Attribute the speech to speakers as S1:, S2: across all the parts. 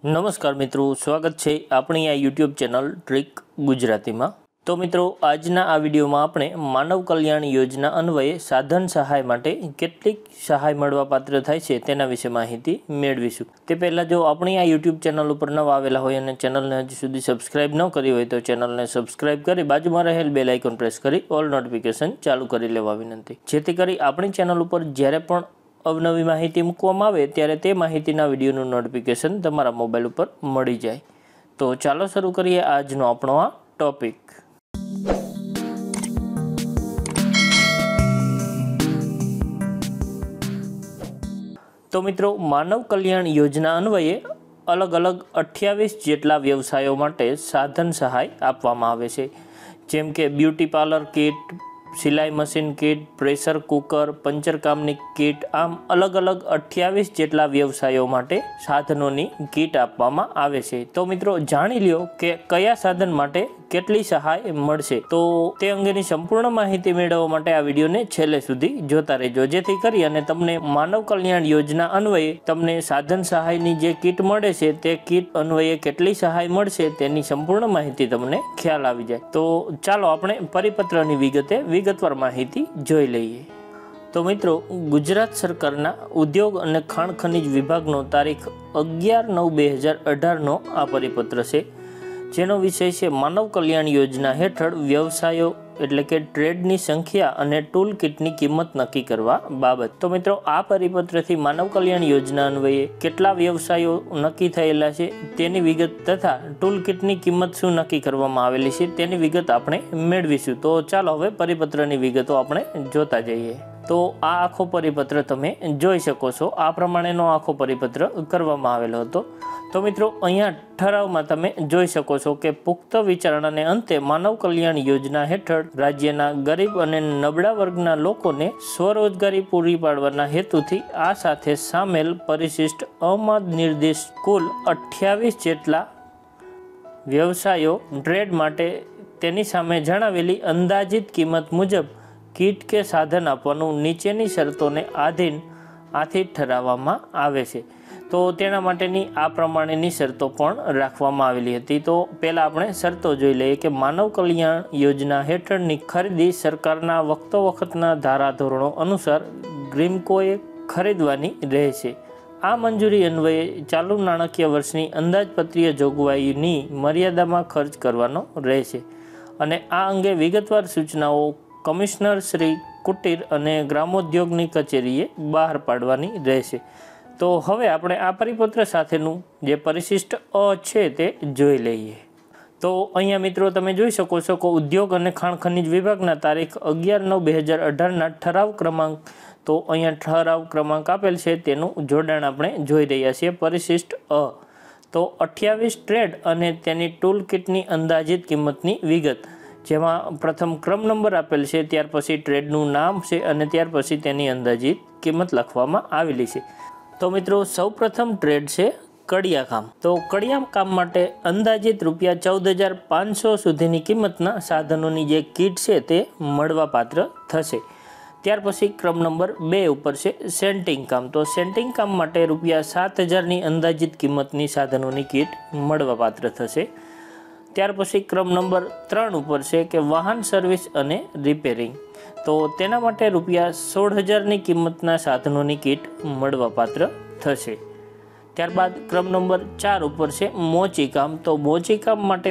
S1: નમસ્કાર મિત્રો, સ્વાગત છે આપણી આ યુટ્યુબ ચેનલ ટ્રીક ગુજરાતીમાં। તો મિત્રો, આજના આ વિડીયોમાં આપણે માનવ કલ્યાણ યોજના અન્વયે સાધન સહાય માટે કેટલીક સહાય મળવાપાત્ર થાય છે તેના વિશે માહિતી મેળવીશું। તે પહેલાં જો આપણી આ યુટ્યુબ ચેનલ ઉપર નવા આવેલા હોય અને ચેનલને હજી સુધી સબસ્ક્રાઇબ ન કરી હોય તો ચેનલને સબસ્ક્રાઇબ કરી બાજુમાં રહેલ બેલ આઇકોન પ્રેસ કરી ઓલ નોટિફિકેશન ચાલુ કરી લેવા વિનંતી, જેથી કરી આપણી ચેનલ ઉપર જ્યારે પણ અવનવી માહિતી મૂકવામાં આવે ત્યારે તે માહિતીના વિડીયોનું નોટિફિકેશન તમારા મોબાઈલ ઉપર મળી જાય। તો ચાલો શરૂ કરીએ આજનો આપણો આ ટોપિક। તો મિત્રો, માનવ કલ્યાણ યોજના અન્વયે અલગ અલગ 28 જેટલા વ્યવસાયો માટે સાધન સહાય આપવામાં આવે છે, જેમ કે બ્યુટી પાર્લર કિટ, સિલાઈ મશીન કિટ, પ્રેશર કુકર, પંચરકામની કિટ, આમ અલગ અલગ 28 જેટલા વ્યવસાયો માટે સાધનોની કિટ આપવામાં આવે છે। તો મિત્રો, જાણી લ્યો કે કયા સાધન માટે કેટલી સહાય મળશે। તો તે અંગેની સંપૂર્ણ માહિતી મેળવવા માટે આ વિડીયોને છેલ્લે સુધી જોતા રહેજો, જેથી કરી અને તમને માનવ કલ્યાણ યોજના અન્વયે તમને સાધન સહાયની જે કિટ મળે છે તે કિટ અન્વયે કેટલી સહાય મળશે તેની સંપૂર્ણ માહિતી તમને ખ્યાલ આવી જાય। તો ચાલો આપણે પરિપત્રની વિગતવાર માહિતી જોઈ લઈએ। તો મિત્રો, ગુજરાત સરકારના ઉદ્યોગ અને ખાણ ખનિજ વિભાગનો તારીખ 11/9/2018નો આ પરિપત્ર છે, જેનો વિષય છે માનવ કલ્યાણ યોજના હેઠળ વ્યવસાયો એટલે કે ટ્રેડની સંખ્યા અને ટૂલ કિટની કિંમત નક્કી કરવા બાબત। તો મિત્રો, આ પરિપત્રથી માનવ કલ્યાણ યોજના અન્વયે કેટલા વ્યવસાયો નક્કી થયેલા છે તેની વિગત તથા ટૂલ કિટની કિંમત શું નક્કી કરવામાં આવેલી છે તેની વિગત આપણે મેળવીશું। તો ચાલો હવે પરિપત્રની વિગતો આપણે જોતા જઈએ। તો આ આખો પરિપત્ર તમે જોઈ શકો છો, આ પ્રમાણેનો આખો પરિપત્ર કરવામાં આવેલો હતો। તો મિત્રો, અહીંયા ઠરાવમાં તમે જોઈ શકો છો કે પુખ્ત વિચારણાને અંતે માનવ કલ્યાણ યોજના હેઠળ રાજ્યના ગરીબ અને નબળા વર્ગના લોકોને સ્વરોજગારી પૂરી પાડવાના હેતુથી આ સાથે સામેલ પરિશિષ્ટ અમાં નિર્દિષ્ટ કુલ 28 જેટલા વ્યવસાયો ટ્રેડ માટે તેની સામે જણાવેલી અંદાજિત કિંમત મુજબ કીટ કે સાધન આપવાનું નીચેની શરતોને આધીન આથી ઠરાવવામાં આવે છે। તો તેના માટેની આ પ્રમાણેની શરતો પણ રાખવામાં આવેલી હતી। તો પહેલાં આપણે શરતો જોઈ લઈએ કે માનવ કલ્યાણ યોજના હેઠળની ખરીદી સરકારના વખતોવખતના ધારાધોરણો અનુસાર ગ્રીમકોએ ખરીદવાની રહેશે। આ મંજૂરી અન્વયે ચાલુ નાણાકીય વર્ષની અંદાજપત્રીય જોગવાઈની મર્યાદામાં ખર્ચ કરવાનો રહેશે અને આ અંગે વિગતવાર સૂચનાઓ કમિશનર શ્રી કુટીર અને ગ્રામોદ્યોગની કચેરીએ બહાર પાડવાની રહેશે। તો હવે આપણે આ પરિપત્ર સાથેનું જે પરિશિષ્ટ અ છે તે જોઈ લઈએ। તો અહીંયા મિત્રો તમે જોઈ શકો છો કે ઉદ્યોગ અને ખાણ ખનિજ વિભાગના તારીખ 11/9/2018ના ઠરાવ ક્રમાંક, તો અહીંયા ઠરાવ ક્રમાંક આપેલ છે તેનું જોડાણ આપણે જોઈ રહ્યા છીએ। પરિશિષ્ટ અ, તો 28 ટ્રેડ અને તેની ટૂલ કિટની અંદાજિત કિંમતની વિગત, જેમાં પ્રથમ ક્રમ નંબર આપેલ છે, ત્યાર પછી ટ્રેડનું નામ છે અને ત્યાર પછી તેની અંદાજિત કિંમત લખવામાં આવેલી છે। તો મિત્રો, સૌ પ્રથમ ટ્રેડ છે કડિયા કામ। તો કડિયા કામ માટે અંદાજિત ₹14,500 સુધીની કિંમતના સાધનોની જે કીટ છે તે મળવાપાત્ર થશે। ત્યાર પછી ક્રમ નંબર 2 ઉપર છે સેન્ટિંગ કામ। તો સેન્ટિંગ કામ માટે ₹7,000ની અંદાજિત કિંમતની સાધનોની કીટ મળવાપાત્ર થશે। ત્યાર પછી ક્રમ નંબર 3 ઉપર છે કે વાહન સર્વિસ અને રિપેરિંગ। તો તેના માટે ₹16,000ની કિંમતના સાધનોની કીટ મળવાપાત્ર થશે। ત્યારબાદ ક્રમ નંબર 4 ઉપર છે મોચી કામ। તો મોચી કામ માટે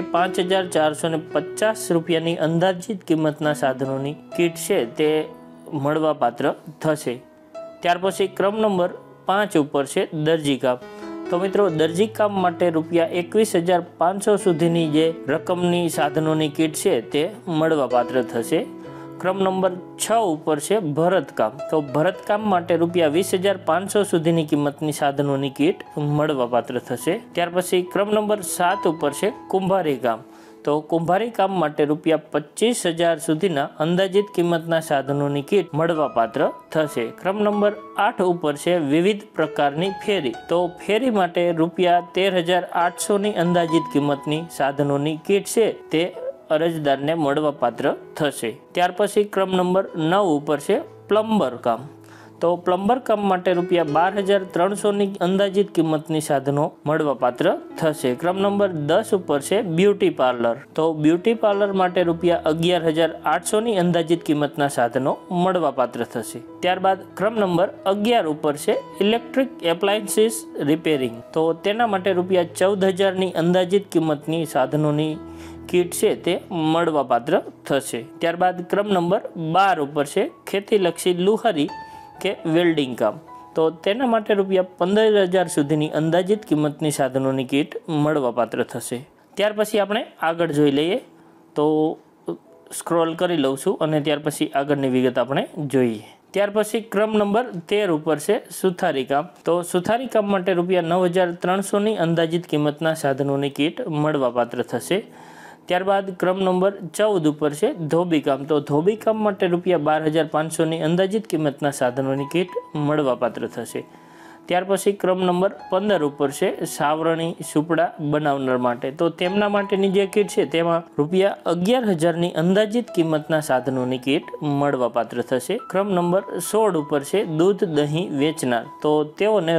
S1: ₹5,450ની અંદાજિત કિંમતના સાધનોની કીટ છે તે મળવાપાત્ર થશે। ત્યાર પછી ક્રમ નંબર 5 ઉપર છે દરજી કામ। તો મિત્રો, દરજી કામ માટે ₹21,500 સુધીની જે રકમની સાધનોની કીટ છે તે મળવાપાત્ર થશે। ક્રમ નંબર 6 ઉપર છે ભરતકામ। તો ભરતકામ માટે ₹20,500 સુધીની કિંમતની સાધનોની કીટ મળવાપાત્ર થશે। ત્યાર પછી ક્રમ નંબર 7 ઉપર છે કુંભારી કામ। તો કુંભારી કામ માટે ₹25,000 સુધીના અંદાજિત કિંમતના સાધનોની કીટ મળવાપાત્ર થશે। ક્રમ નંબર 8 ઉપર છે વિવિધ પ્રકારની ફેરી। તો ફેરી માટે ₹13,800ની અંદાજિત કિંમતની સાધનોની કીટ છે તે અરજદારને મળવાપાત્ર થશે। ત્યાર પછી ક્રમ નંબર 9 ઉપર છે પ્લમ્બર કામ। તો પ્લમ્બર કામ માટે ₹12,300ની અંદાજિત કિંમતની સાધનો મળવાપાત્ર થશે. ક્રમ નંબર 10 ઉપર છે બ્યુટી પાર્લર. તો બ્યુટી પાર્લર માટે ₹11,800ની અંદાજિત કિંમતના સાધનો મળવાપાત્ર થશે. ત્યારબાદ ક્રમ નંબર 11 ઉપર છે ઇલેક્ટ્રિક એપ્લાયન્સીસ રિપેરિંગ. તો તેના માટે ₹14,000ની અંદાજિત કિંમતની સાધનોની કીટ છે તે મળવાપાત્ર થશે. ત્યારબાદ ક્રમ નંબર 12 ઉપર છે ખેતીલક્ષી લુહારી કે વેલ્ડિંગ કામ. તો તેના માટે ₹15,000 સુધીની અંદાજિત કિંમતની સાધનોની કીટ મળવાપાત્ર થશે. ત્યાર પછી આપણે આગળ જોઈ લઈએ. તો સ્ક્રોલ કરી લઉં છું અને ત્યાર પછી આગળની વિગત આપણે જોઈએ. ત્યાર પછી ક્રમ નંબર 13 ઉપર છે સુથારી કામ. તો સુથારી કામ માટે ₹9,300ની અંદાજિત કિંમતના સાધનોની કીટ મળવાપાત્ર થશે. ત્યારબાદ ક્રમ નંબર 14 ઉપર છે ધોબી કામ. તો ધોબી કામ માટે ₹12,500ની અંદાજિત કિંમતના સાધનોની કીટ મળવાપાત્ર થશે. ત્યાર પછી ક્રમ નંબર 15 ઉપર છે સાવરણી સુપડા બનાવનાર માટે. તો તેમના માટેની જે કીટ છે તેમાં ₹11,000ની અંદાજિત કિંમતના સાધનોની કીટ મળવાપાત્ર થશે. ક્રમ નંબર 16 ઉપર છે દૂધ દહીં વેચનાર. તો તેઓને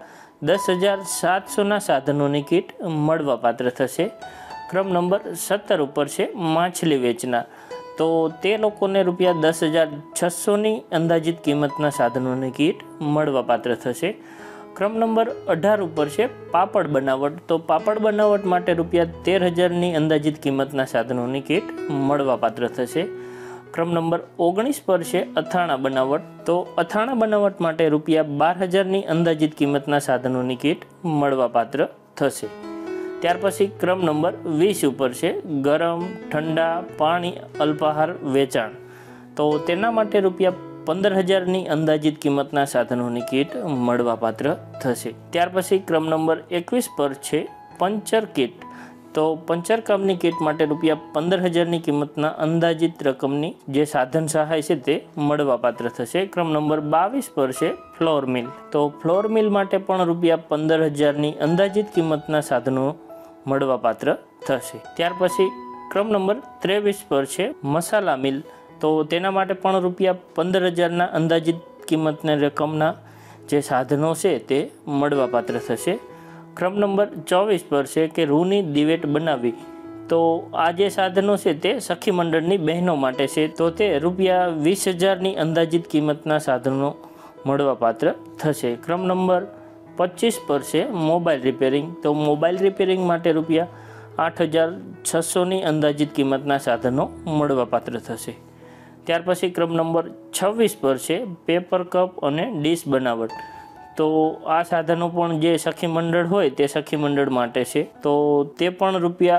S1: ₹10,700ના સાધનોની કીટ મળવાપાત્ર થશે. ક્રમ નંબર 17 ઉપર છે માછલી વેચનાર. તો તે લોકોને ₹10,600ની અંદાજિત કિંમતના સાધનોની કીટ મળવાપાત્ર થશે. ક્રમ નંબર 18 ઉપર છે પાપડ બનાવટ. તો પાપડ બનાવટ માટે ₹13,000ની અંદાજિત કિંમતના સાધનોની કીટ મળવાપાત્ર થશે. ક્રમ નંબર 19 પર છે અથાણા બનાવટ. તો અથાણા બનાવટ માટે ₹12,000ની અંદાજિત કિંમતના સાધનોની કીટ મળવાપાત્ર થશે. ત્યાર પછી ક્રમ નંબર 20 ઉપર છે ગરમ ઠંડા પાણી અલ્પાહાર વેચાણ. તો તેના માટે ₹15,000ની અંદાજિત કિંમતના સાધનોની કીટ મળવાપાત્ર થશે. ત્યાર પછી ક્રમ નંબર 21 પર છે પંચર કીટ. તો પંચર કામની કીટ માટે ₹15,000ની કિંમતના અંદાજિત રકમની જે સાધન સહાય છે તે મળવાપાત્ર થશે. ક્રમ નંબર 22 પર છે ફ્લોર મિલ. તો ફ્લોર મિલ માટે પણ ₹15,000ની અંદાજિત કિંમતના સાધનો મળવાપાત્ર થશે. ત્યાર પછી ક્રમ નંબર 23 પર છે મસાલા મિલ. તો તેના માટે પણ ₹15,000ના અંદાજિત કિંમતની રકમના જે સાધનો છે તે મળવાપાત્ર થશે. ક્રમ નંબર 24 પર છે કે રૂની દિવેટ બનાવવી. તો આ જે સાધનો છે તે સખી મંડળની બહેનો માટે છે. તો તે ₹20,000ની અંદાજિત કિંમતના સાધનો મળવાપાત્ર થશે. ક્રમ નંબર 25 પર છે મોબાઈલ રિપેરિંગ. તો મોબાઈલ રિપેરિંગ માટે ₹8,600ની અંદાજિત કિંમતના સાધનો મળવાપાત્ર થશે. ત્યાર પછી ક્રમ નંબર 26 પર છે પેપર કપ અને ડીશ બનાવટ. તો આ સાધનો પણ જે સખી મંડળ હોય તે સખી મંડળ માટે છે. તો તે પણ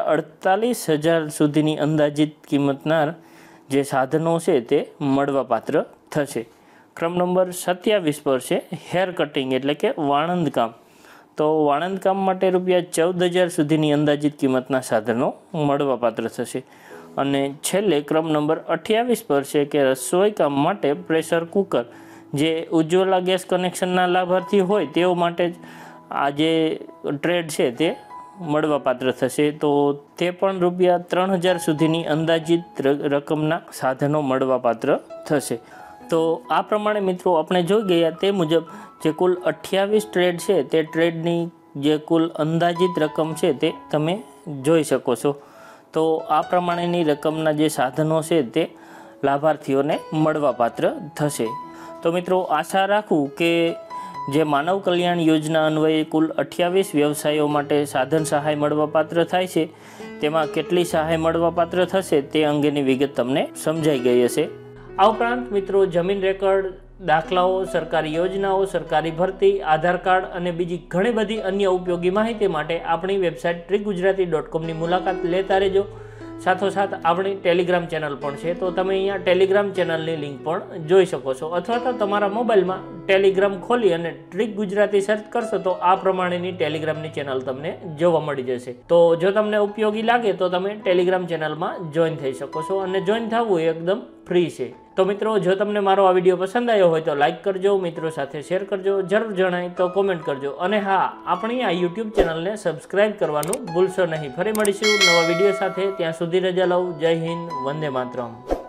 S1: ₹48,000 સુધીની અંદાજિત કિંમતના જે સાધનો છે તે મળવાપાત્ર થશે. ક્રમ નંબર 27 પર છે હેર કટિંગ એટલે કે વાણંદ કામ. તો વાણંદ કામ માટે ₹14,000 સુધીની અંદાજિત કિંમતના સાધનો મળવાપાત્ર થશે. અને છેલ્લે ક્રમ નંબર 28 પર છે કે રસોઈ કામ માટે પ્રેશર કુકર. જે ઉજ્જવલા ગેસ કનેક્શનના લાભાર્થી હોય તેઓ માટે જ આ જે ટ્રેડ છે તે મળવાપાત્ર થશે. તો તે પણ ₹3,000 સુધીની અંદાજિત રકમના સાધનો મળવાપાત્ર થશે. તો આ પ્રમાણે મિત્રો આપણે જોઈ ગયા તે મુજબ જે કુલ 28 ટ્રેડ છે તે ટ્રેડની જે કુલ અંદાજિત રકમ છે તે તમે જોઈ શકો છો. તો આ પ્રમાણેની રકમના જે સાધનો છે તે લાભાર્થીઓને મળવાપાત્ર થશે. તો મિત્રો આશા રાખું કે જે માનવ કલ્યાણ યોજના અન્વયે કુલ 28 વ્યવસાયો માટે સાધન સહાય મળવાપાત્ર થાય છે તેમાં કેટલી સહાય મળવાપાત્ર થશે તે અંગેની વિગત તમને સમજાઈ ગઈ હશે. આ ઉપરાંત મિત્રો જમીન રેકર્ડ દાખલાઓ સરકારી યોજનાઓ સરકારી ભરતી આધાર કાર્ડ અને બીજી ઘણી બધી અન્ય ઉપયોગી માહિતી માટે આપણી વેબસાઇટ trickgujarati.comની મુલાકાત લેતા રહેજો. સાથોસાથ આપણી ટેલિગ્રામ ચેનલ પણ છે. તો તમે અહીંયા ટેલિગ્રામ ચેનલની લિંક પણ જોઈ શકો છો. અથવા તો તમારા મોબાઈલમાં ટેલિગ્રામ ખોલી અને ટ્રીક ગુજરાતી સર્ચ કરશો તો આ પ્રમાણેની ટેલિગ્રામની ચેનલ તમને જોવા મળી જશે. તો જો તમને ઉપયોગી લાગે તો તમે ટેલિગ્રામ ચેનલમાં જોઈન થઈ શકો છો અને જોઈન થવું એકદમ ફ્રી છે. તો મિત્રો જો તમને મારો આ વિડીયો પસંદ આવ્યો હોય તો લાઇક કરજો, મિત્રો સાથે શેર કરજો, જરૂર જણાય તો કોમેન્ટ કરજો અને હા, આપણી આ યુટ્યુબ ચેનલને સબસ્ક્રાઇબ કરવાનું ભૂલશો નહીં. ફરી મળીશું નવા વિડીયો સાથે. ત્યાં સુધી રજા લઉં. જય હિન્દ, વંદે માતરમ.